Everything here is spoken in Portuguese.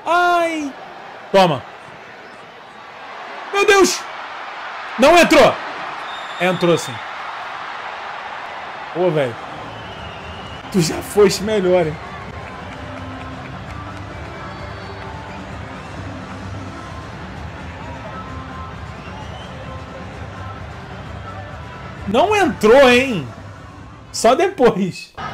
Ai! Toma. Meu Deus! Não entrou! Entrou sim. Ô, velho. Tu já foste melhor, hein? Não entrou, hein? Só depois.